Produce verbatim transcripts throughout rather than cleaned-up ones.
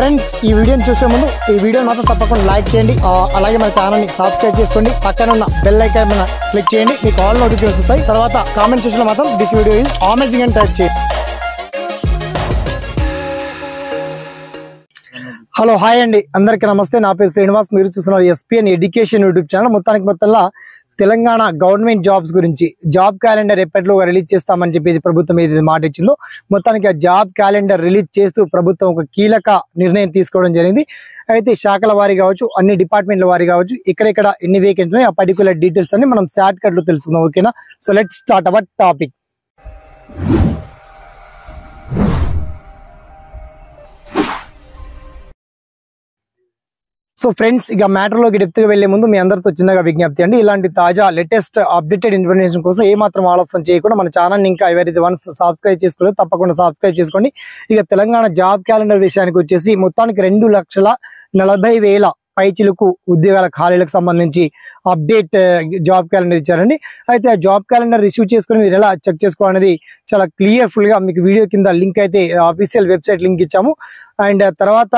Friends ఈ వీడియోని చూసే ముందు ఈ వీడియో మాత్రం తప్పకుండా లైక్ చేయండి, అలాగే మన ఛానల్ని సబ్స్క్రైబ్ చేసుకోండి, పక్కన ఉన్న బెల్ ఐకాన్ మీద క్లిక్ చేయండి, మీకు ఆల్ నోటిఫికేషన్స్ వస్తాయి. తర్వాత కామెంట్ సెక్షన్లో మాత్రం దిస్ వీడియో ఈజ్ అమేజింగ్ అని టైప్ చేయండి. హలో హాయ్ అండి, అందరికీ నమస్తే. నా పేరు శ్రీనివాస్, మీరు చూస్తున్నారు ఎస్పీఎన్ ఎడ్యుకేషన్ యూట్యూబ్ ఛానల్. మొత్తానికి మొత్తంలో తెలంగాణ గవర్నమెంట్ జాబ్స్ గురించి జాబ్ క్యాలెండర్ ఎప్పటిలోగా రిలీజ్ చేస్తామని చెప్పేసి ప్రభుత్వం ఏది మాట ఇచ్చిందో, మొత్తానికి ఆ జాబ్ క్యాలెండర్ రిలీజ్ చేస్తూ ప్రభుత్వం ఒక కీలక నిర్ణయం తీసుకోవడం జరిగింది. అయితే శాఖల వారి కావచ్చు, అన్ని డిపార్ట్మెంట్ల వారి కావచ్చు, ఎక్కడెక్కడ ఎన్ని వేకెన్సీ ఉన్నాయి ఆ పర్టికులర్ డీటెయిల్స్ అన్ని మనం షార్ట్ కట్ లో తెలుసుకుందాం. ఓకేనా? So let's start our topic. So friends, ఇక మ్యాటర్లోకి డెప్త్గా వెళ్లే ముందు మీ అందరితో చిన్నగా విజ్ఞప్తి అండి, ఇలాంటి తాజా లేటెస్ట్ అప్డేటెడ్ ఇన్ఫర్మేషన్ కోసం ఏ మాత్రం ఆలస్యం చేయకుండా మన ఛానల్ని ఇంకా ఎవరైతే వన్స్ సబ్స్క్రైబ్ చేసుకోలేదు తప్పకుండా సబ్స్క్రైబ్ చేసుకోండి. ఇక తెలంగాణ జాబ్ క్యాలెండర్ విషయానికి వచ్చేసి మొత్తానికి రెండు లక్షల నలభై వేల పైచిలకు ఉద్యోగాల ఖాళీలకు సంబంధించి అప్డేట్ జాబ్ క్యాలెండర్ ఇచ్చారండి. అయితే ఆ జాబ్ క్యాలెండర్ రిసీవ్ చేసుకుని మీరు ఎలా చెక్ చేసుకోవాలనేది చాలా క్లియర్ఫుల్ గా మీకు వీడియో కింద లింక్ అయితే ఆఫీషియల్ వెబ్సైట్ లింక్ ఇచ్చాము. అండ్ తర్వాత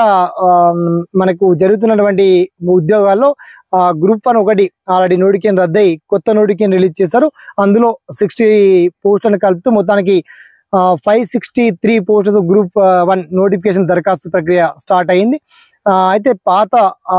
మనకు జరుగుతున్నటువంటి ఉద్యోగాల్లో గ్రూప్ వన్ ఒకటి ఆల్రెడీ నోటిఫికేషన్ రద్దయి కొత్త నోటిఫికేషన్ రిలీజ్ చేశారు. అందులో సిక్స్టీ పోస్టులను కలుపుతూ మొత్తానికి ఫైవ్ సిక్స్టీ త్రీ పోస్టులతో గ్రూప్ వన్ నోటిఫికేషన్ దరఖాస్తు ప్రక్రియ స్టార్ట్ అయింది. అయితే పాత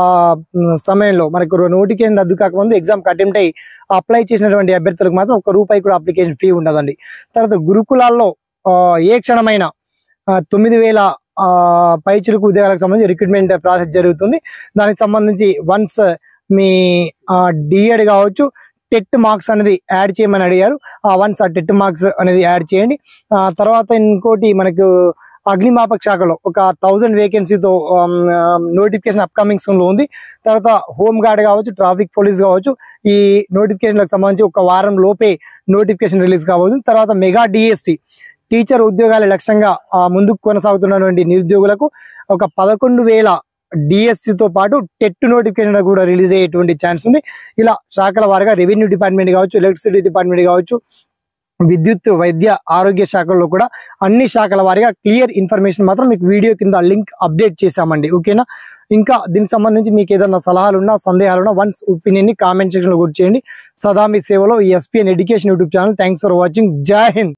సమయంలో మనకు నోటిఫికేషన్ రద్దు కాకముందు ఎగ్జామ్కి అటెంప్ట్ అయ్యి అప్లై చేసినటువంటి అభ్యర్థులకు మాత్రం ఒక రూపాయి కూడా అప్లికేషన్ ఫీ ఉండదండి. తర్వాత గురుకులాల్లో ఏ క్షణమైన తొమ్మిది వేల పైచులకు ఉద్యోగాలకు సంబంధించి రిక్రూట్మెంట్ ప్రాసెస్ జరుగుతుంది. దానికి సంబంధించి వన్స్ మీ డిఎడ్ కావచ్చు, టెట్ మార్క్స్ అనేది యాడ్ చేయమని అడిగారు. ఆ వన్స్ ఆ టెట్ మార్క్స్ అనేది యాడ్ చేయండి. తర్వాత ఇంకోటి మనకు అగ్నిమాపక శాఖలో ఒక థౌజండ్ వేకెన్సీతో నోటిఫికేషన్ అప్కమింగ్ సూన్ లో ఉంది. తర్వాత హోమ్ గార్డ్ కావచ్చు, ట్రాఫిక్ పోలీస్ కావచ్చు, ఈ నోటిఫికేషన్లకు సంబంధించి ఒక వారం లోపే నోటిఫికేషన్ రిలీజ్ కాబోతుంది. తర్వాత మెగా డిఎస్సి టీచర్ ఉద్యోగాల లక్ష్యంగా ముందుకు కొనసాగుతున్నటువంటి నిరుద్యోగులకు ఒక పదకొండు వేల డిఎస్సితో పాటు టెట్ నోటిఫికేషన్ కూడా రిలీజ్ అయ్యేటువంటి ఛాన్స్ ఉంది. ఇలా శాఖల వారిగా రెవెన్యూ డిపార్ట్మెంట్ కావచ్చు, ఎలక్ట్రిసిటీ డిపార్ట్మెంట్ కావచ్చు, విద్యుత్, వైద్య, ఆరోగ్య శాఖల్లో కూడా అన్ని శాఖల వారిగా క్లియర్ ఇన్ఫర్మేషన్ మాత్రం మీకు వీడియో కింద లింక్ అప్డేట్ చేశామండి. ఓకేనా? ఇంకా దీనికి సంబంధించి మీకు ఏదైనా సలహాలు ఉన్నా సందేహాలు ఉన్నా వన్స్ ఒపీనియన్ ని కామెంట్ సెక్షన్ లో గుర్తు చేయండి. సదా మీ సేవలో SPN education YouTube channel. Thanks for watching. జై హింద్.